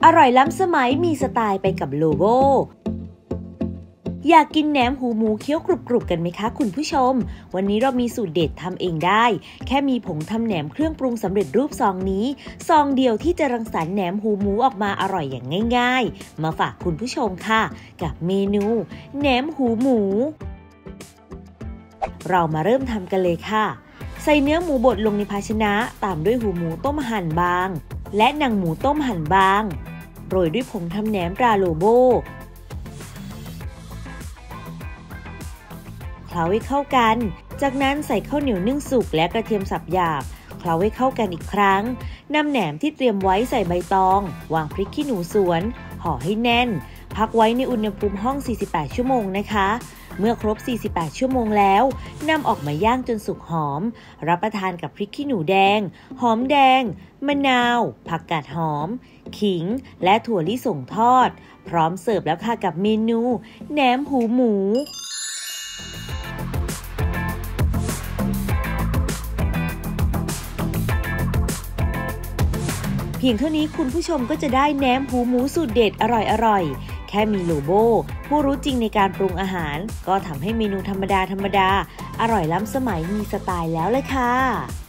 อร่อยล้ำสมัยมีสไตล์ไปกับโลโบอยากกินแหนมหูหมูเคี้ยวกรุบๆกันไหมคะคุณผู้ชมวันนี้เรามีสูตรเด็ดทำเองได้แค่มีผงทำแหนมเครื่องปรุงสำเร็จรูปซองนี้ซองเดียวที่จะรังสรรค์แหนมหูหมูออกมาอร่อยอย่างง่ายๆมาฝากคุณผู้ชมค่ะกับเมนูแหนมหูหมูเรามาเริ่มทำกันเลยค่ะใส่เนื้อหมูบดลงในภาชนะตามด้วยหูหมูต้มหั่นบางและหนังหมูต้มหั่นบางโรยด้วยผงทำแหนมตราโลโบเคล้าให้เข้ากันจากนั้นใส่ข้าวเหนียวนึ่งสุกและกระเทียมสับหยาบเคล้าให้เข้ากันอีกครั้งนำแหนมที่เตรียมไว้ใส่ใบตองวางพริกขี้หนูสวนห่อให้แน่นพักไว้ในอุณหภูมิห้อง48ชั่วโมงนะคะเมื่อครบ48ชั่วโมงแล้วนำออกมาย่างจนสุกหอมรับประทานกับพริกขี้หนูแดงหอมแดงมะนาวผักกาดหอมขิงและถั่วลิสงทอดพร้อมเสิร์ฟแล้วค่ะกับเมนูแหนมหูหมูเพียงเท่านี้คุณผู้ชมก็จะได้แหนมหูหมูสูตรเด็ดอร่อยแค่มีโลโบผู้รู้จริงในการปรุงอาหารก็ทำให้เมนูธรรมดาอร่อยล้ำสมัยมีสไตล์แล้วเลยค่ะ